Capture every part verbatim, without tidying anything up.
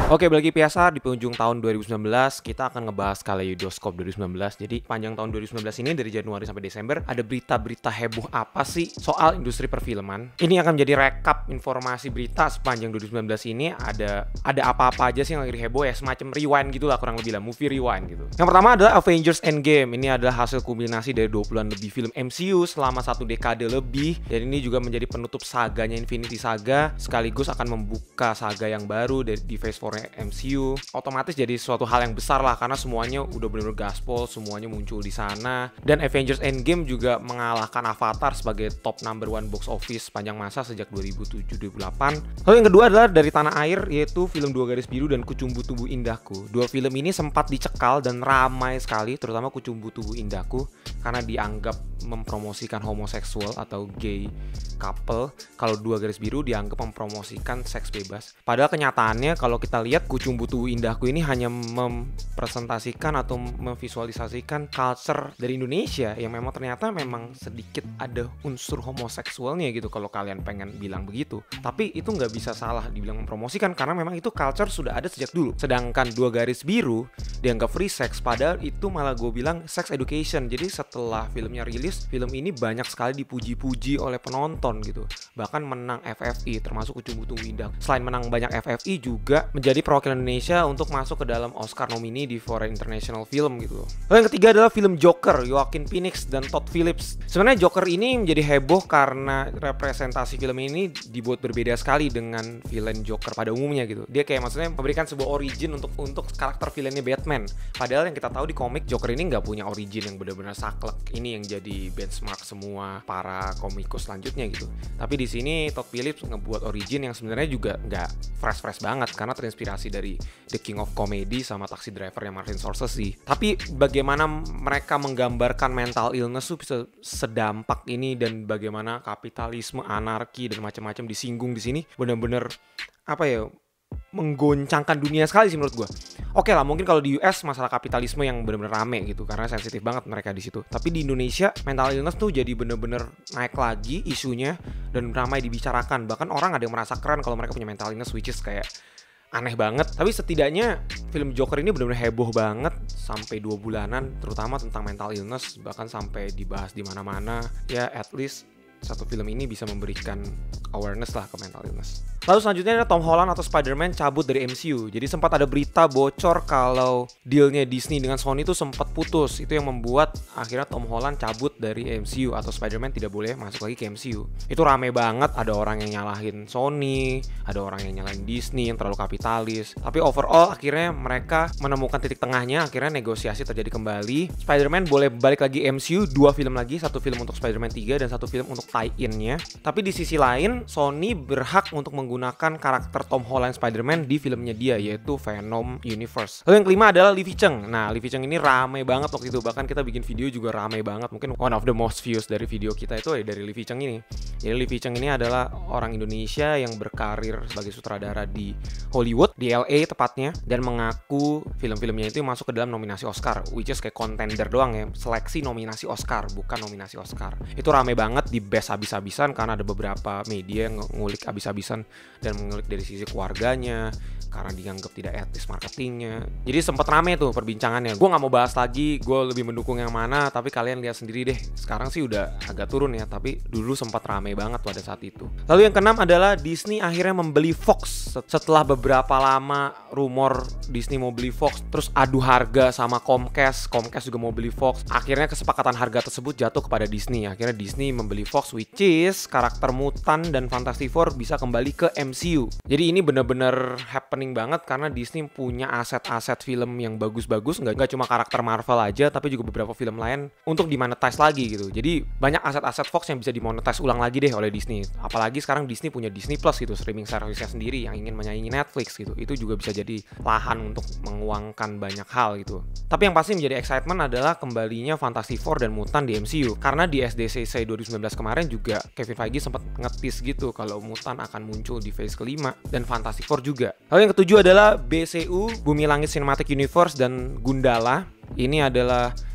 Oke, bagi biasa di penghujung tahun dua ribu sembilan belas kita akan ngebahas Kaleidoskop dua ribu sembilan belas. Jadi panjang tahun dua ribu sembilan belas ini dari Januari sampai Desember ada berita-berita heboh apa sih soal industri perfilman. Ini akan menjadi rekap informasi berita sepanjang dua ribu sembilan belas ini. Ada ada apa-apa aja sih yang lagi heboh ya, semacam rewind gitulah, kurang lebih lah, movie rewind gitu. Yang pertama adalah Avengers Endgame. Ini adalah hasil kombinasi dari dua puluhan lebih film M C U selama satu dekade lebih, dan ini juga menjadi penutup saganya Infinity Saga sekaligus akan membuka saga yang baru dari di Phase four M C U. Otomatis jadi suatu hal yang besar lah karena semuanya udah bener-bener gaspol, semuanya muncul di sana. Dan Avengers Endgame juga mengalahkan Avatar sebagai top number one box office sepanjang masa sejak dua ribu tujuh dua ribu delapan. Lalu yang kedua adalah dari tanah air, yaitu film Dua Garis Biru dan Kucumbu Tubuh Indahku. Dua film ini sempat dicekal dan ramai sekali, terutama Kucumbu Tubuh Indahku karena dianggap mempromosikan homoseksual atau gay couple. Kalau Dua Garis Biru dianggap mempromosikan seks bebas. Padahal kenyataannya kalau kita lihat Kucumbu Tubuh Indahku ini hanya mempresentasikan atau memvisualisasikan culture dari Indonesia yang memang ternyata memang sedikit ada unsur homoseksualnya gitu kalau kalian pengen bilang begitu. Tapi itu nggak bisa salah dibilang mempromosikan karena memang itu culture sudah ada sejak dulu. Sedangkan Dua Garis Biru dianggap free sex, padahal itu malah gue bilang sex education. Jadi setelah filmnya rilis, film ini banyak sekali dipuji-puji oleh penonton gitu. Bahkan menang F F I termasuk Kucumbu Tubuh Indah. Selain menang banyak F F I juga menjadi perwakilan Indonesia untuk masuk ke dalam Oscar nomini di Foreign International Film gitu. Lalu yang ketiga adalah film Joker, Joaquin Phoenix dan Todd Phillips. Sebenarnya Joker ini menjadi heboh karena representasi film ini dibuat berbeda sekali dengan villain Joker pada umumnya gitu. Dia kayak maksudnya memberikan sebuah origin untuk untuk karakter villainnya Batman. Padahal yang kita tahu di komik Joker ini nggak punya origin yang benar-benar saklek. Ini yang jadi benchmark semua para komikus selanjutnya gitu. Tapi di sini Todd Phillips ngebuat origin yang sebenarnya juga nggak fresh-fresh banget karena terinspirasi dari The King of Comedy sama Taxi Driver yang Martin Scorsese. Tapi bagaimana mereka menggambarkan mental illness tuh bisa sedampak ini, dan bagaimana kapitalisme, anarki dan macam-macam disinggung di sini benar-benar apa ya, menggoncangkan dunia sekali sih menurut gue. Oke lah, mungkin kalau di U S masalah kapitalisme yang benar-benar rame gitu karena sensitif banget mereka di situ. Tapi di Indonesia mental illness tuh jadi benar-benar naik lagi isunya dan ramai dibicarakan. Bahkan orang ada yang merasa keren kalau mereka punya mental illness, which is kayak aneh banget. Tapi setidaknya film Joker ini benar-benar heboh banget sampai dua bulanan, terutama tentang mental illness, bahkan sampai dibahas di mana-mana. Ya at least satu film ini bisa memberikan awareness lah ke mental illness. Lalu selanjutnya ada Tom Holland atau Spider-Man cabut dari M C U. Jadi sempat ada berita bocor kalau dealnya Disney dengan Sony itu sempat putus. Itu yang membuat akhirnya Tom Holland cabut dari M C U atau Spider-Man tidak boleh masuk lagi ke M C U. Itu rame banget, ada orang yang nyalahin Sony, ada orang yang nyalahin Disney yang terlalu kapitalis. Tapi overall akhirnya mereka menemukan titik tengahnya, akhirnya negosiasi terjadi kembali. Spider-Man boleh balik lagi M C U, dua film lagi, satu film untuk Spider-Man tiga dan satu film untuk tie-in-nya. Tapi di sisi lain, Sony berhak untuk menggunakan karakter Tom Holland Spider-Man di filmnya dia, yaitu Venom Universe. Lalu yang kelima adalah Livi Cheng. Nah, Livi Cheng ini rame banget waktu itu. Bahkan kita bikin video juga rame banget. Mungkin one of the most views dari video kita itu ya dari Livi Cheng ini. Jadi Livi Cheng ini adalah orang Indonesia yang berkarir sebagai sutradara di Hollywood, di L A tepatnya, dan mengaku film-filmnya itu masuk ke dalam nominasi Oscar, which is kayak contender doang ya, seleksi nominasi Oscar, bukan nominasi Oscar. Itu rame banget di best abis-abisan karena ada beberapa media yang ngulik abis-abisan dan mengulik dari sisi keluarganya karena dianggap tidak etis marketingnya. Jadi sempat rame tuh perbincangannya. Gue nggak mau bahas lagi, gue lebih mendukung yang mana, tapi kalian lihat sendiri deh. Sekarang sih udah agak turun ya, tapi dulu sempat rame banget pada saat itu. Lalu yang keenam adalah Disney akhirnya membeli Fox. Setelah beberapa lama rumor Disney mau beli Fox, terus adu harga sama Comcast, Comcast juga mau beli Fox. Akhirnya kesepakatan harga tersebut jatuh kepada Disney. Akhirnya Disney membeli Fox, which is karakter Mutant dan Fantastic Four bisa kembali ke M C U. Jadi ini bener-bener happening banget karena Disney punya aset-aset film yang bagus-bagus, nggak, nggak cuma karakter Marvel aja, tapi juga beberapa film lain untuk dimonetize lagi gitu. Jadi banyak aset-aset Fox yang bisa dimonetize ulang lagi deh oleh Disney. Apalagi sekarang Disney punya Disney Plus gitu, streaming service-nya sendiri yang ingin menyaingi Netflix gitu. Itu juga bisa jadi lahan untuk menguangkan banyak hal gitu. Tapi yang pasti menjadi excitement adalah kembalinya Fantastic Four dan Mutant di M C U. Karena di S D C C dua ribu sembilan belas kemarin juga Kevin Feige sempat ngetis gitu kalau Mutant akan muncul di phase kelima, dan Fantastic Four juga. Lalu yang ketujuh adalah B C U, Bumi Langit Cinematic Universe dan Gundala. Ini adalah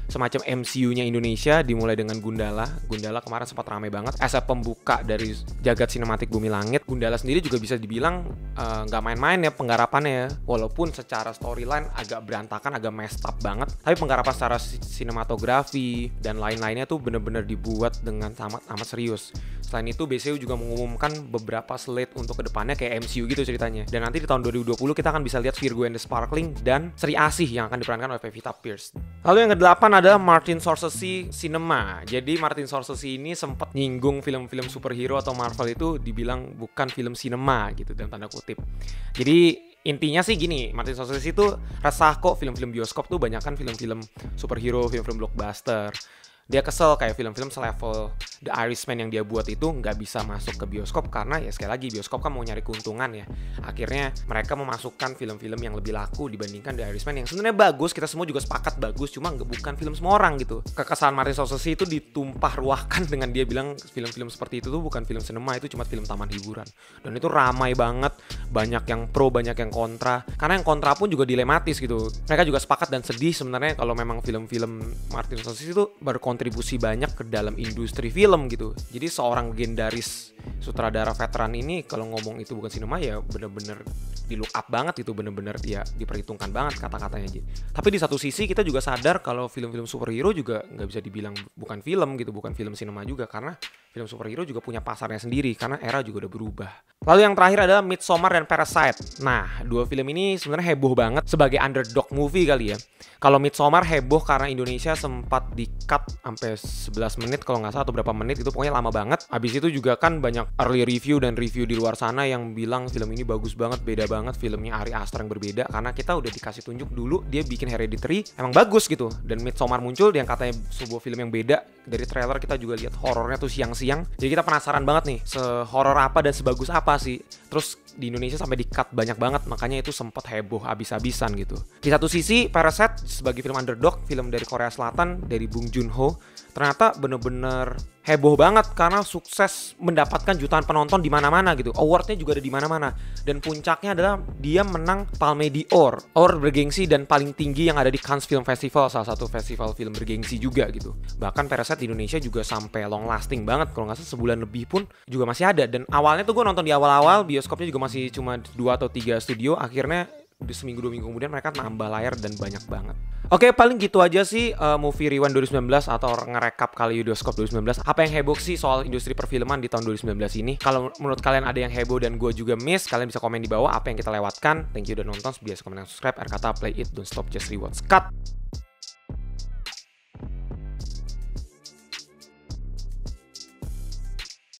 semacam M C U-nya Indonesia, dimulai dengan Gundala. Gundala kemarin sempat ramai banget as a pembuka dari jagat sinematik Bumi Langit. Gundala sendiri juga bisa dibilang nggak uh, main-main ya penggarapannya ya. Walaupun secara storyline agak berantakan, agak messed up banget, tapi penggarapan secara sinematografi dan lain-lainnya tuh bener-bener dibuat dengan amat amat serius. Selain itu B C U juga mengumumkan beberapa slate untuk kedepannya kayak M C U gitu ceritanya. Dan nanti di tahun dua ribu dua puluh kita akan bisa lihat Virgo and the Sparkling dan Sri Asih yang akan diperankan oleh Pevita Pierce. Lalu yang kedelapan ada Martin Scorsese Cinema. Jadi Martin Scorsese ini sempat nyinggung film-film superhero atau Marvel itu dibilang bukan film sinema gitu dalam tanda kutip. Jadi intinya sih gini, Martin Scorsese itu resah kok film-film bioskop tuh banyak kan film-film superhero, film-film blockbuster. Dia kesel kayak film-film selevel The Irishman yang dia buat itu nggak bisa masuk ke bioskop karena ya sekali lagi bioskop kan mau nyari keuntungan ya. Akhirnya mereka memasukkan film-film yang lebih laku dibandingkan The Irishman yang sebenarnya bagus, kita semua juga sepakat bagus, cuma nggak bukan film semua orang gitu. Kekesalan Martin Scorsese itu ditumpah ruahkan dengan dia bilang film-film seperti itu tuh bukan film sinema, itu cuma film taman hiburan. Dan itu ramai banget, banyak yang pro, banyak yang kontra. Karena yang kontra pun juga dilematis gitu. Mereka juga sepakat dan sedih sebenarnya kalau memang film-film Martin Scorsese itu berkontribusi banyak ke dalam industri film gitu. Jadi seorang legendaris sutradara veteran ini kalau ngomong itu bukan sinema ya bener-bener di look up banget itu, bener-bener ya diperhitungkan banget kata-katanya aja. Tapi di satu sisi kita juga sadar kalau film-film superhero juga nggak bisa dibilang bukan film gitu, bukan film sinema juga, karena film superhero juga punya pasarnya sendiri karena era juga udah berubah. Lalu yang terakhir adalah Midsommar dan Parasite. Nah, dua film ini sebenarnya heboh banget sebagai underdog movie kali ya. Kalau Midsommar heboh karena Indonesia sempat di-cut sampai sebelas menit kalau nggak salah atau berapa menit, itu pokoknya lama banget. Habis itu juga kan banyak early review dan review di luar sana yang bilang film ini bagus banget, beda banget, filmnya Ari Aster yang berbeda, karena kita udah dikasih tunjuk dulu dia bikin Hereditary emang bagus gitu. Dan Midsommar muncul yang katanya sebuah film yang beda, dari trailer kita juga lihat horornya tuh siang-siang. Jadi kita penasaran banget nih, sehoror apa dan sebagus apa sih. Terus di Indonesia sampai di-cut banyak banget, makanya itu sempat heboh abis-abisan gitu. Di satu sisi Parasite sebagai film underdog, film dari Korea Selatan dari Bong Joon-ho, ternyata bener-bener heboh banget karena sukses mendapatkan jutaan penonton di mana-mana gitu. Awardnya juga ada di mana-mana. Dan puncaknya adalah dia menang Palme d'Or, award bergengsi dan paling tinggi yang ada di Cannes Film Festival, salah satu festival film bergengsi juga gitu. Bahkan Parasite di Indonesia juga sampai long lasting banget, kalau nggak salah sebulan lebih pun juga masih ada. Dan awalnya tuh gue nonton di awal-awal, bioskopnya juga masih cuma dua atau tiga studio, akhirnya di seminggu dua minggu kemudian mereka nambah layar dan banyak banget. Oke, paling gitu aja sih uh, movie Rewind dua ribu sembilan belas atau ngerekap Kaleidoskop dua ribu sembilan belas. Apa yang heboh sih soal industri perfilman di tahun dua ribu sembilan belas ini? Kalau menurut kalian ada yang heboh dan gue juga miss, kalian bisa komen di bawah apa yang kita lewatkan. Thank you udah nonton, biasa komen dan subscribe. R kata play it, don't stop, just rewatch. Cut!